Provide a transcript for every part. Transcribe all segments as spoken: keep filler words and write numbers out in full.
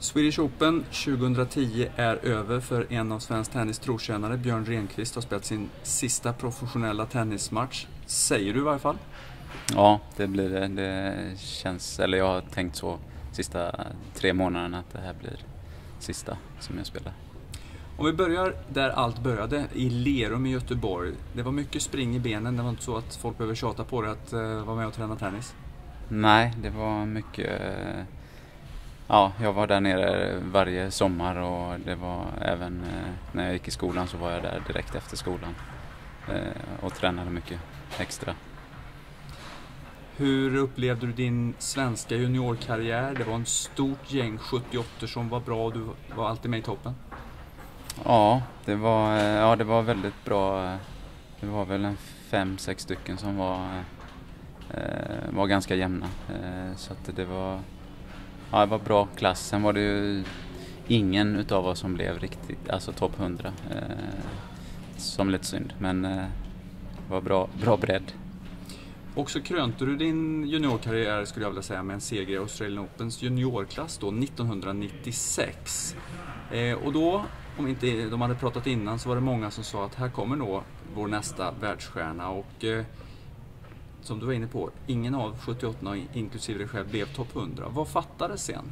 Swedish Open tjugohundratio är över för en av svensk tennis trotjänare. Björn Rehnqvist har spelat sin sista professionella tennismatch. Säger du i varje fall? Ja, det blir det. Det känns, eller jag har tänkt så sista tre månaderna att det här blir sista som jag spelar. Om vi börjar där allt började, i Lerum i Göteborg. Det var mycket spring i benen. Det var inte så att folk behöver tjata på det att uh, vara med och träna tennis? Nej, det var mycket... Uh, ja, jag var där nere varje sommar och det var även uh, när jag gick i skolan så var jag där direkt efter skolan uh, och tränade mycket extra. Hur upplevde du din svenska juniorkarriär? Det var en stort gäng sjuttioåtta som var bra och du var alltid med i toppen. Ja, det var, ja, det var väldigt bra. Det var väl en fem, sex stycken som var, eh, var ganska jämna. Eh, så att det var, ja, det var bra klass. Sen var det ju ingen utav oss som blev riktigt, alltså topp hundra. Eh, som lite synd, men eh, det var bra, bra bredd. Och så krönte du din juniorkarriär, skulle jag vilja säga, med en seger i Australian Opens juniorklass då nittonhundranittiosex. Eh, och då, om inte de hade pratat innan, så var det många som sa att här kommer nog vår nästa världsstjärna. Och eh, som du var inne på, ingen av sjuttioåtta, inklusive dig själv, blev topp hundra. Vad fattades sen?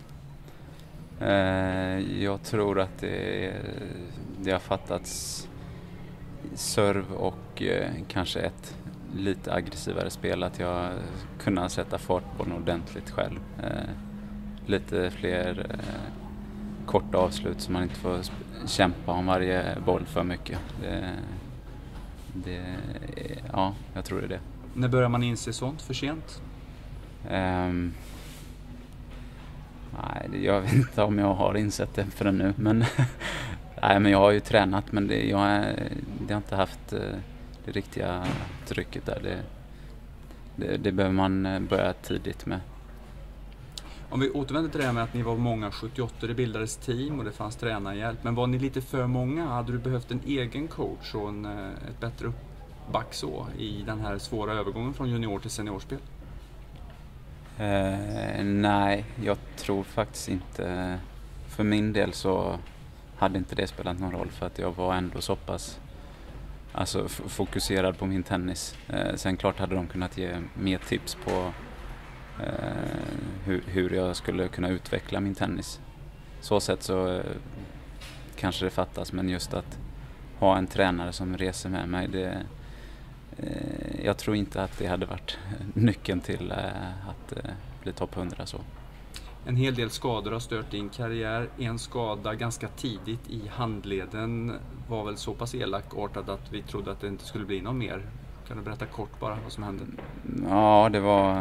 Eh, jag tror att det, det har fattats serv och eh, kanske ett lite aggressivare spel, att jag kunde sätta fart på den ordentligt själv. Eh, lite fler eh, korta avslut så man inte får sp- kämpa om varje boll för mycket. Det, det, ja, jag tror det är det. När börjar man inse sånt? För sent? Um, nej, jag vet inte om jag har insett det förrän nu, men, nej, men jag har ju tränat, men det, jag, det har inte haft det riktiga trycket där. Det, det, det behöver man börja tidigt med. Om vi återvänder till det här med att ni var många sjuttioåtta, det bildades team och det fanns tränarhjälp. Men var ni lite för många? Hade du behövt en egen coach och en, ett bättre uppback så i den här svåra övergången från junior till seniorspel? Eh, nej, jag tror faktiskt inte. För min del så hade inte det spelat någon roll, för att jag var ändå så pass alltså, f- fokuserad på min tennis. Eh, sen klart hade de kunnat ge mer tips på eh, hur, hur jag skulle kunna utveckla min tennis. Så sätt så eh, kanske det fattas, men just att ha en tränare som reser med mig, det, eh, jag tror inte att det hade varit nyckeln till eh, att eh, bli topp hundra så. En hel del skador har stört din karriär. En skada ganska tidigt i handleden var väl så pass elakartad att vi trodde att det inte skulle bli någon mer. Kan du berätta kort bara vad som hände? Ja, det var,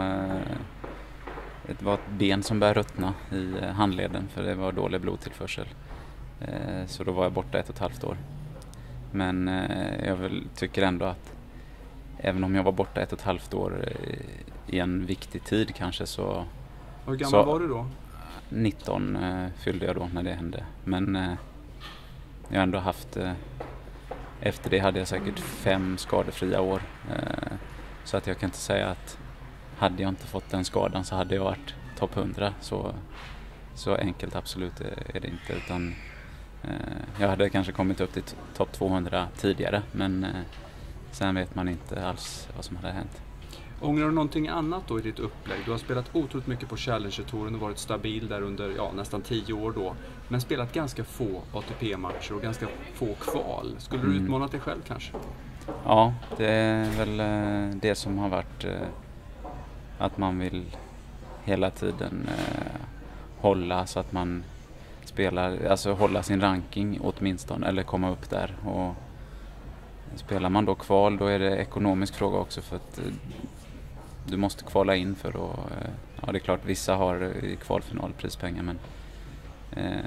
det var ett ben som började ruttna i handleden, för det var dålig blodtillförsel. Så då var jag borta ett och ett halvt år. Men jag väl tycker ändå att även om jag var borta ett och ett halvt år i en viktig tid kanske, så... Hur gammal så, var du då? nitton eh, fyllde jag då när det hände. Men eh, jag har ändå haft... Eh, efter det hade jag säkert fem skadefria år. Eh, så att jag kan inte säga att hade jag inte fått den skadan så hade jag varit topp hundra. Så, så enkelt absolut är det inte. Utan, eh, jag hade kanske kommit upp till t- topp tvåhundra tidigare. Men eh, sen vet man inte alls vad som hade hänt. Ångrar du någonting annat då i ditt upplägg? Du har spelat otroligt mycket på Challenger-touren och varit stabil där under ja, nästan tio år då. Men spelat ganska få A T P-matcher och ganska få kval. Skulle du Mm. utmana dig själv kanske? Ja, det är väl eh, det som har varit eh, att man vill hela tiden eh, hålla så att man spelar, alltså hålla sin ranking åtminstone, eller komma upp där. Och spelar man då kval, då är det ekonomisk fråga också, för att eh, du måste kvala in för att, ja det är klart vissa har i kvalfinal prispengar, men eh,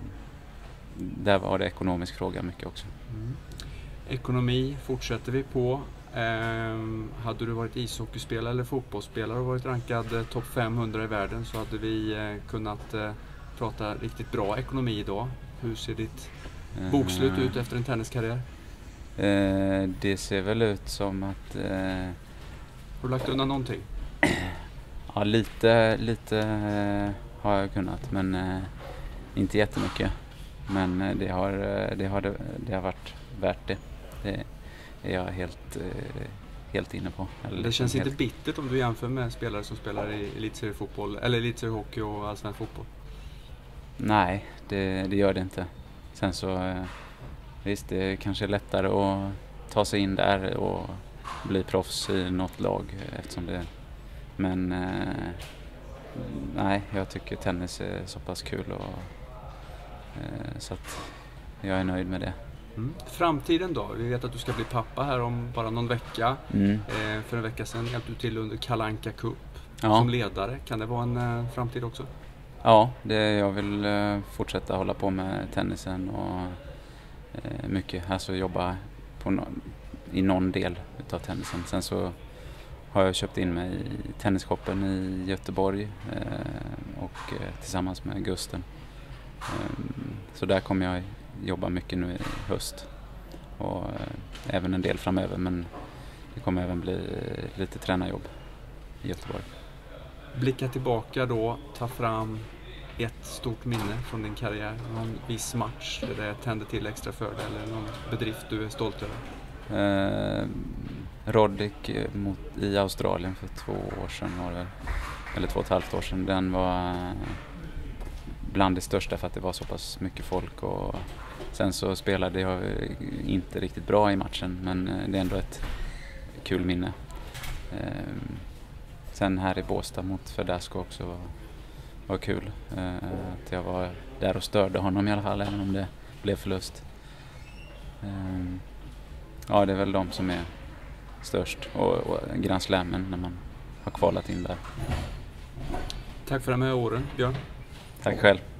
där var det ekonomisk fråga mycket också. Mm. Ekonomi fortsätter vi på. Eh, hade du varit ishockeyspelare eller fotbollsspelare och varit rankad eh, topp femhundra i världen, så hade vi eh, kunnat eh, prata riktigt bra ekonomi idag. Hur ser ditt bokslut ut efter en tenniskarriär? Eh, det ser väl ut som att eh, har du lagt undan någonting? Ja, lite, lite eh, har jag kunnat, men eh, inte jättemycket. Men det har, det har, det har varit värt det. Det är jag helt, helt inne på. Eller det känns helt... inte bittert om du jämför med spelare som spelar i elitseriefotboll eller elitseriehockey och allsvensk fotboll? Nej, det, det gör det inte. Sen så, visst, det kanske är lättare att ta sig in där och bli proffs i något lag eftersom det, men eh, nej, jag tycker tennis är så pass kul och, eh, så att jag är nöjd med det. Mm. Framtiden då? Vi vet att du ska bli pappa här om bara någon vecka. Mm. Eh, för en vecka sedan hjälpte du till under Kalle Anka Cup ja. som ledare. Kan det vara en eh, framtid också? Ja, det, jag vill eh, fortsätta hålla på med tennisen och eh, mycket, alltså jobba på no- i någon del utav tennisen. Sen så har jag köpt in mig i tennisshoppen i Göteborg eh, och eh, tillsammans med Gusten. Eh, så där kommer jag jobba mycket nu i höst och eh, även en del framöver, men det kommer även bli lite tränarjobb i Göteborg. Blicka tillbaka då, ta fram ett stort minne från din karriär, någon viss match där det tände till extra för dig eller någon bedrift du är stolt över. Eh, Roddick mot, i Australien för två år sedan var det, eller två och ett halvt år sedan. Den var bland det största för att det var så pass mycket folk och sen så spelade jag inte riktigt bra i matchen, men det är ändå ett kul minne. Eh, sen här i Båstad mot Fedasco också var, var kul. Eh, att jag var där och störde honom i alla fall, även om det blev förlust. Eh, Ja, det är väl de som är störst och, och Grand Slammen när man har kvalat in där. Tack för de här åren, Björn. Tack själv.